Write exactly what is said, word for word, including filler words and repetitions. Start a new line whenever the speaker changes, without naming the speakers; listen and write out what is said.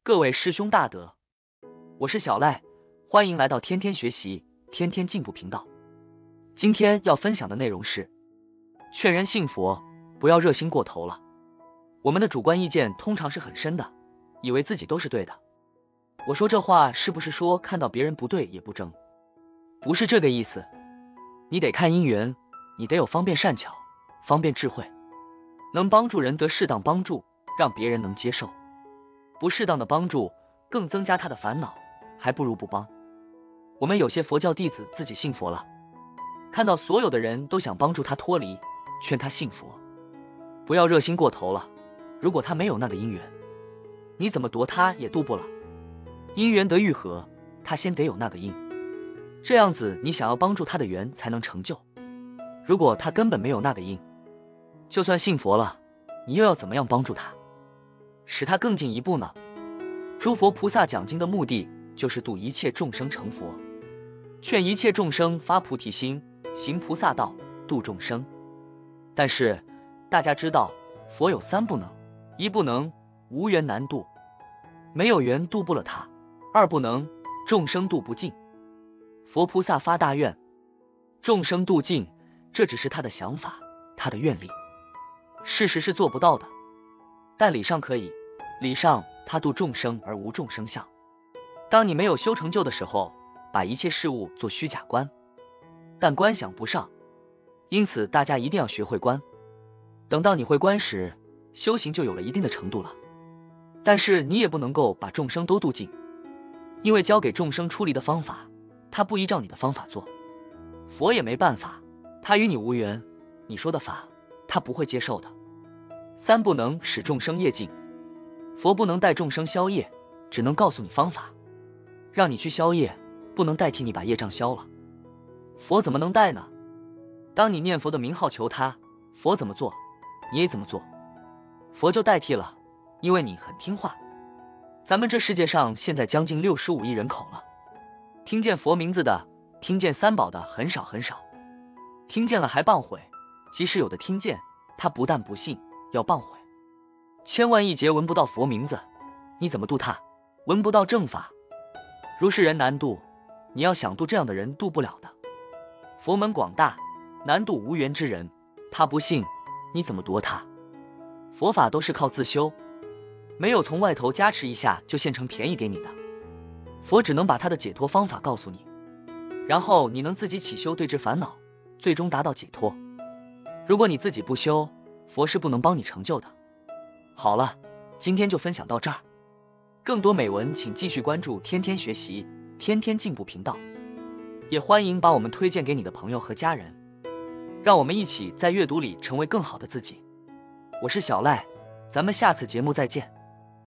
各位师兄大德，我是小赖，欢迎来到天天学习，天天进步频道。今天要分享的内容是劝人信佛，不要热心过头了。我们的主观意见通常是很深的，以为自己都是对的。我说这话是不是说看到别人不对也不争？不是这个意思。你得看因缘，你得有方便善巧，方便智慧，能帮助人得适当帮助，让别人能接受。不适当的帮助更增加他的烦恼，还不如不帮。我们有些佛教弟子自己信佛了，看到所有的人都想帮助他脱离，劝他信佛，不要热心过头了。如果他没有那个因缘，你怎么夺他也渡不了。因缘得愈合，他先得有那个因，这样子你想要帮助他的缘才能成就。如果他根本没有那个因，就算信佛了，你又要怎么样帮助他，使他更进一步呢？诸佛菩萨讲经的目的就是度一切众生成佛，劝一切众生发菩提心，行菩萨道，度众生。但是大家知道，佛有三不能：一不能，无缘难度，没有缘度不了他；二不能，众生度不尽。佛菩萨发大愿，众生度尽，这只是他的想法，他的愿力，事实是做不到的。但理上可以，理上他度众生而无众生相。当你没有修成就的时候，把一切事物做虚假观，但观想不上，因此大家一定要学会观。等到你会观时，修行就有了一定的程度了。但是你也不能够把众生都度尽，因为教给众生出离的方法，他不依照你的方法做，佛也没办法，他与你无缘，你说的法他不会接受的。三不能使众生业尽，佛不能带众生消业，只能告诉你方法，让你去消业，不能代替你把业障消了。佛怎么能带呢？当你念佛的名号求他，佛怎么做你也怎么做，佛就代替了，因为你很听话。咱们这世界上现在将近六十五亿人口了，听见佛名字的，听见三宝的很少很少，听见了还谤毁，即使有的听见，他不但不信，要谤毁。千万亿劫闻不到佛名字，你怎么度他？闻不到正法，如是人难度，你要想度这样的人度不了的。佛门广大，难度无缘之人，他不信，你怎么夺他？佛法都是靠自修，没有从外头加持一下就现成便宜给你的。佛只能把他的解脱方法告诉你，然后你能自己起修对治烦恼，最终达到解脱。如果你自己不修，佛是不能帮你成就的。好了，今天就分享到这儿，更多美文请继续关注天天学习，天天进步频道，也欢迎把我们推荐给你的朋友和家人，让我们一起在阅读里成为更好的自己。我是小赖，咱们下次节目再见。